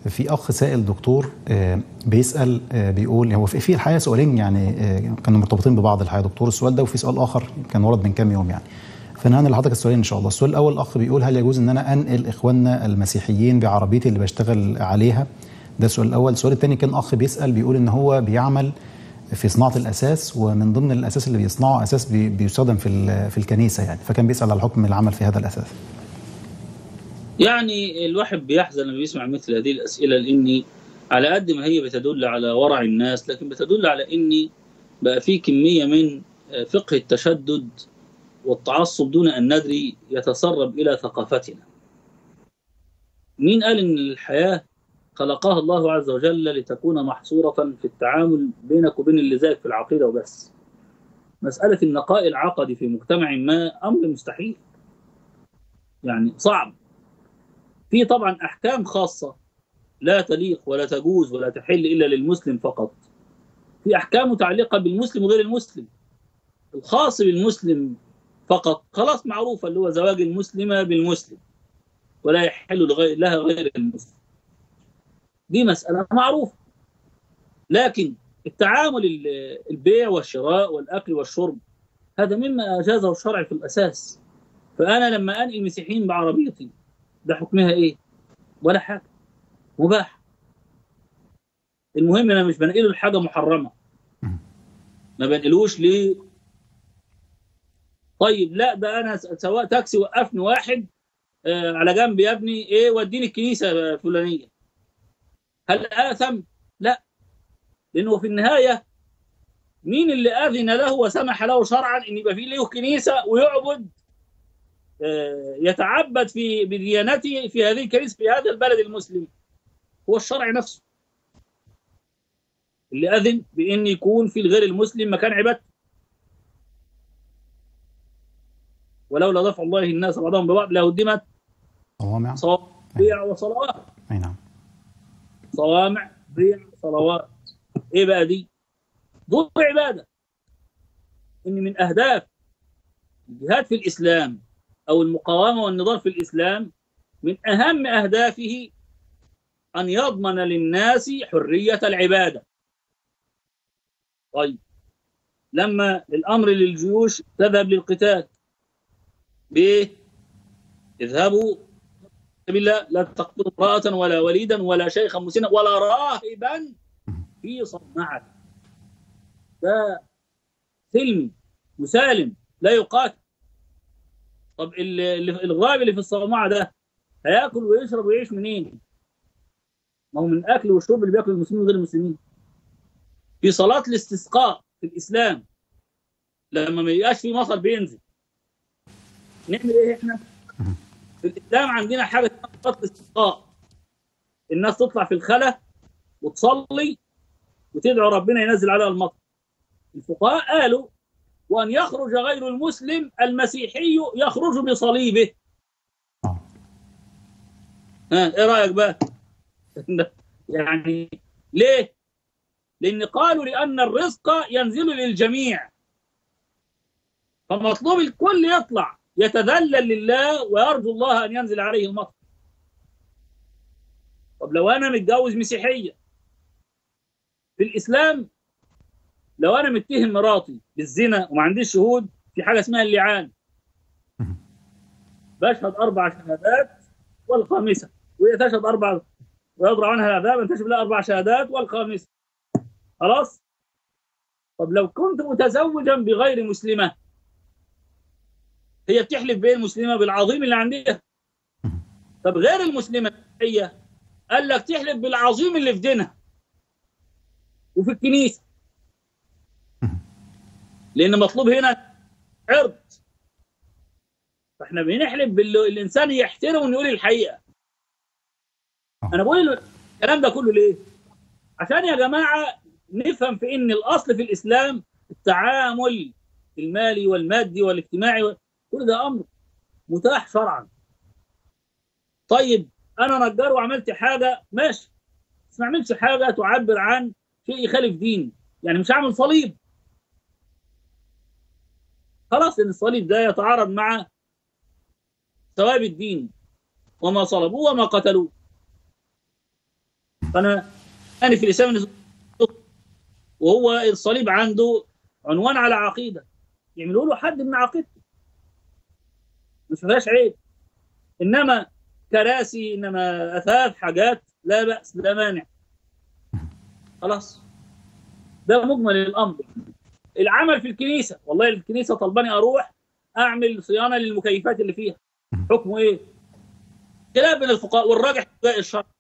في اخ سائل دكتور بيسال بيقول هو في الحقيقه سؤالين يعني كانوا مرتبطين ببعض الحقيقه دكتور، السؤال ده وفي سؤال اخر كان ورد من كام يوم يعني، فانا لحضرتك السؤالين ان شاء الله. السؤال الاول الاخ بيقول هل يجوز ان انا انقل اخواننا المسيحيين بعربيتي اللي بشتغل عليها؟ ده السؤال الاول. السؤال الثاني كان اخ بيسال بيقول ان هو بيعمل في صناعه الاساس، ومن ضمن الاساس اللي بيصنعه اساس بيستخدم في الكنيسه يعني، فكان بيسال على حكم العمل في هذا الاساس. يعني الواحد بيحزن لما بيسمع مثل هذه الأسئلة، لأني على قد ما هي بتدل على ورع الناس، لكن بتدل على أني بقى في كمية من فقه التشدد والتعصب دون أن ندري يتسرب إلى ثقافتنا. مين قال أن الحياة خلقها الله عز وجل لتكون محصورة في التعامل بينك وبين اللي زيك في العقيدة وبس؟ مسألة النقاء العقدي في مجتمع ما أمر مستحيل، يعني صعب. في طبعا أحكام خاصة لا تليق ولا تجوز ولا تحل إلا للمسلم فقط. في أحكام متعلقة بالمسلم وغير المسلم. الخاص بالمسلم فقط خلاص معروفة، اللي هو زواج المسلمة بالمسلم ولا يحل لها غير المسلم، دي مسألة معروفة. لكن التعامل البيع والشراء والأكل والشرب هذا مما أجازه الشرع في الأساس. فأنا لما أنقل مسيحيين بعربيتي ده حكمها إيه؟ ولا حاجة، مباح. المهم أنا مش بنقله لحاجة محرمة، ما بنقلوش ليه. طيب لا ده أنا سواء تاكسي وقفني واحد على جنب يا ابني إيه وديني الكنيسة الفلانية، هل آثم؟ لا، لأنه في النهاية مين اللي أذن له وسمح له شرعا إن يبقى فيه له كنيسة ويعبد يتعبد بديانته في هذه الكنيسة في هذا البلد المسلم؟ هو الشرع نفسه اللي أذن بأن يكون في الغير المسلم مكان عبادته. ولولا دفع الله الناس بعضهم ببعض لهدمت صوامع بيع وصلوات. أي نعم. صوامع بيع وصلوات، إيه بقى دي؟ دور عبادة. إن من أهداف الجهاد في الإسلام أو المقاومة والنضال في الإسلام، من أهم أهدافه أن يضمن للناس حرية العبادة. طيب لما الأمر للجيوش تذهب للقتال بإيه؟ اذهبوا بالله لا تقتلوا امرأة ولا وليدا ولا شيخا مسنا ولا راهبا في صومعة. ده سلمي مسالم لا يقاتل. طب الغاب اللي في الصومعة ده هياكل ويشرب ويعيش منين؟ ما هو من اكل وشرب اللي بياكل المسلمين وغير المسلمين. في صلاة الاستسقاء في الاسلام لما ما يبقاش في مطر بينزل نعمل ايه احنا؟ في الاسلام عندنا حاجه اسمها صلاة الاستسقاء، الناس تطلع في الخلا وتصلي وتدعو ربنا ينزل عليها المطر. الفقهاء قالوا وان يخرج غير المسلم المسيحي يخرج بصليبه. ايه رايك بقى؟ يعني ليه؟ لان قالوا لان الرزق ينزل للجميع، فمطلوب الكل يطلع يتذلل لله ويرجو الله ان ينزل عليه المطر. طب لو انا متجوز مسيحيه في الاسلام، لو انا متهم مراتي بالزنا وما عنديش شهود، في حاجه اسمها اللعان، بشهد 4 شهادات والخامسه، وهي تشهد 4 ويضرع عنها العذاب ان تشهد لها 4 شهادات والخامسه. خلاص. طب لو كنت متزوجا بغير مسلمه، هي بتحلف بين المسلمه بالعظيم اللي عندها. طب غير المسلمه هي قال لك تحلف بالعظيم اللي في دينها وفي الكنيسه، لان مطلوب هنا عرض. فاحنا بنحلف بالانسان يحترم ويقول الحقيقه. انا بقول الكلام ده كله ليه؟ عشان يا جماعه نفهم في ان الاصل في الاسلام التعامل المالي والمادي والاجتماعي، كل ده امر متاح شرعا. طيب انا نجار وعملت حاجه ماشي، بس ما اعملش حاجه تعبر عن شيء يخالف ديني، يعني مش هعمل صليب. خلاص ان الصليب ده يتعارض مع ثوابت الدين، وما صلبوه وما قتلوه. فانا في الاسلام وهو الصليب عنده عنوان على عقيده، يعملوا له حد من عقيدته، مش فيهاش عيب. انما كراسي، انما اثاث، حاجات، لا باس، لا مانع. خلاص، ده مجمل الامر. العمل في الكنيسه، والله الكنيسه طلباني اروح اعمل صيانه للمكيفات اللي فيها، حكمه ايه؟ خلاف بين الفقهاء، والراجح اتباع الشرع.